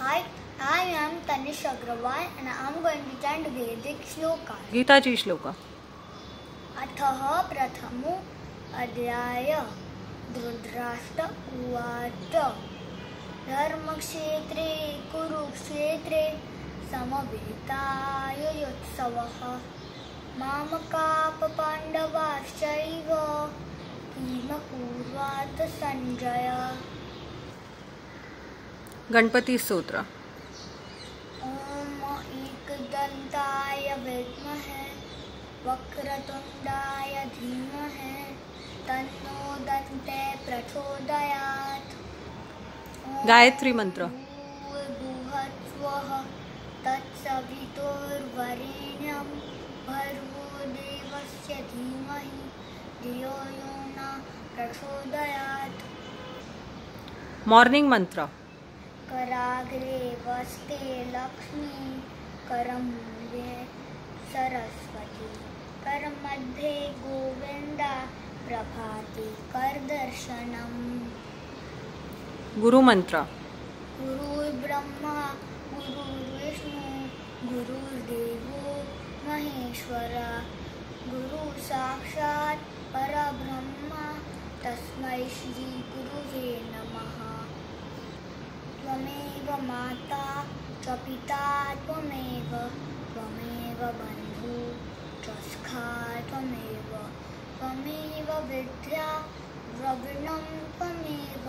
Hi, I am Tanish Agrawal and I am going to chant Vedic shloka. गीताजी श्लोक. अथः प्रथमो अध्याय धृतराष्ट्र उवाच धर्मक्षेत्रे कुरुक्षेत्रे समवेतायुत्सवः मामकाः पाण्डवाश्चैव किमकुर्वात संजय. गणपति स्तोत्र. ओम एकदन्ताय विद्महे वक्रतुण्डाय धीमहि तन्नो दन्ते प्रचोदयात्. गायत्री मंत्र. भूर्भुवस्सुवः तत्सवितुर्वरेण्यं भर्गो देवस्य धीमहि धियो यो न प्रचोदयात्. मॉर्निंग मंत्र. कराग्रे वस्ते लक्ष्मी करमूले सरस्वती करमध्ये गोविंदा प्रभाते करदर्शनम्. गुरु मंत्र. गुरुर्ब्रह्मा गुरुर्विष्णु गुरुर्देवो महेश्वरा गुरु साक्षात् परब्रह्म तस्मै श्री गुरुवे नमः. त्वमेव माता च पिता त्वमेव बन्धु च सखा त्वमेव विद्या द्रविणं त्वमेव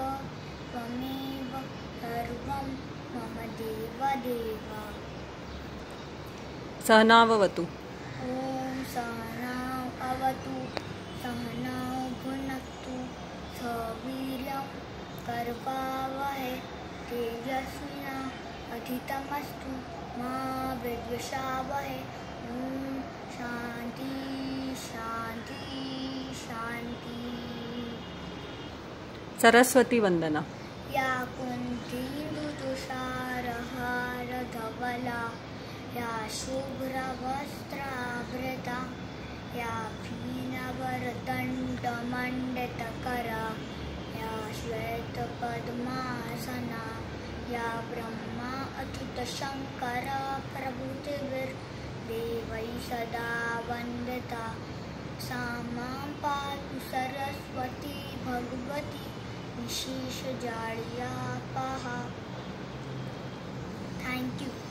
सर्वं मम देवदेव. सहनावतु. ॐ सहनौ अवतु सहनौ भुनक्तु सवीर्यं करवावहै तेजस्विनावधीतमस्तु मा विद्विषावहै. ॐ शान्ति शान्ति शान्ति. सरस्वती वंदना. या कुन्तीन्दुतुषारहारधवला या शुभ्रवस्त्रावृता या पीनवरदण्डमण्डितकरा या श्वेतपद्मासना या ब्रह्मा अच्युतशङ्करा प्रभृतिर्देवैः सदा वन्दिता सा मां पातु सरस्वती भगवती विशेषजाड्यापहा. Thank you.